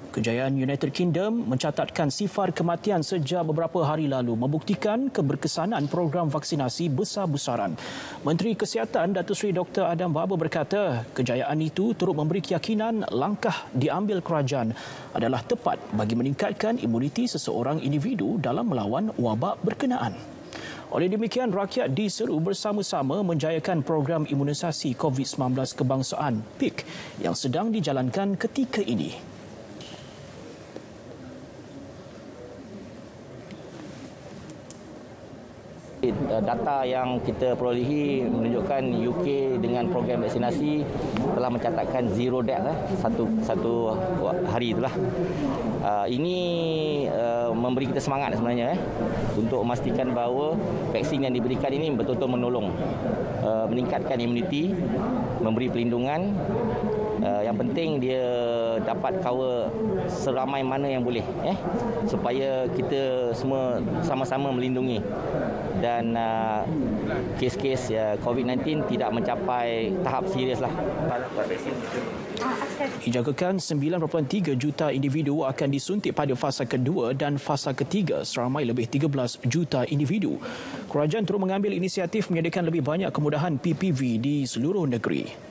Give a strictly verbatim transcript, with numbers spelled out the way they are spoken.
Kejayaan United Kingdom mencatatkan sifar kematian sejak beberapa hari lalu membuktikan keberkesanan program vaksinasi besar-besaran. Menteri Kesihatan Datuk Seri Doktor Adam Baber berkata kejayaan itu turut memberi keyakinan langkah diambil kerajaan adalah tepat bagi meningkatkan imuniti seseorang individu dalam melawan wabak berkenaan. Oleh demikian, rakyat diseru bersama-sama menjayakan program imunisasi COVID sembilan belas kebangsaan P I K yang sedang dijalankan ketika ini. Data yang kita perolehi menunjukkan U K dengan program vaksinasi telah mencatatkan zero death eh, satu satu hari itulah. Uh, ini uh, memberi kita semangat sebenarnya eh, untuk memastikan bahawa vaksin yang diberikan ini betul-betul menolong, uh, meningkatkan imuniti, memberi perlindungan. Uh, yang penting dia dapat cover seramai mana yang boleh eh supaya kita semua sama-sama melindungi dan uh, kes-kes uh, COVID sembilan belas tidak mencapai tahap serius lah. Dijangkakan sembilan perpuluhan tiga juta individu akan disuntik pada fasa kedua dan fasa ketiga seramai lebih tiga belas juta individu. Kerajaan terus mengambil inisiatif menyediakan lebih banyak kemudahan P P V di seluruh negeri.